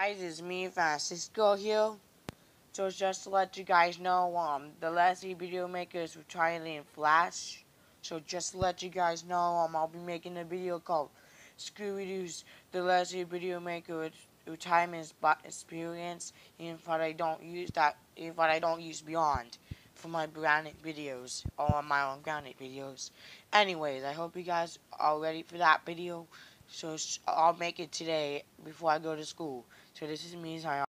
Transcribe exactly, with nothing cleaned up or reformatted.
Guys, it's me, Francisco here. So just to let you guys know, um, the Leslie video maker is retiring in Flash. So just to let you guys know, um, I'll be making a video called Scooby-Doo's The Leslie Video Maker Retirement Experience, if I don't use that, if I don't use Beyond for my branded videos or my own branded videos. Anyways, I hope you guys are ready for that video. So I'll make it today before I go to school. So this is me, signing